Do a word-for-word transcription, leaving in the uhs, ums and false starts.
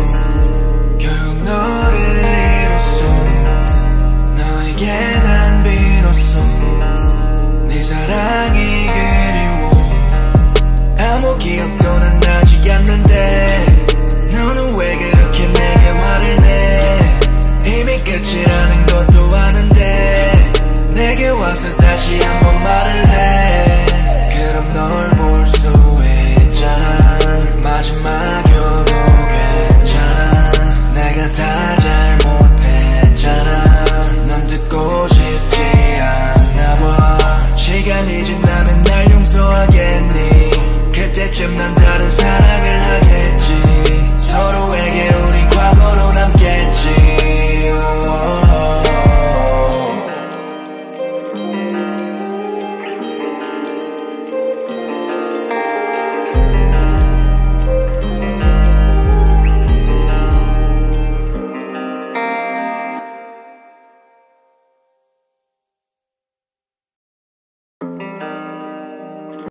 결국 너를 잃었어. 너에게 난 비로소 네 사랑이 그리워. 아무 기억도 난 나지 않는데 너는 왜 그렇게 내게 화를 내. 이미 끝이라는 것도 아는데 내게 와서 다시 한번 말을 해. 그럼 널 볼 수 있잖아. 마지막이어도 괜찮아. 내가 다 잘못했잖아. 넌 듣고 싶지 않나 봐. 시간이 지나면 날 용서하겠니. 그때쯤 난 다른 사람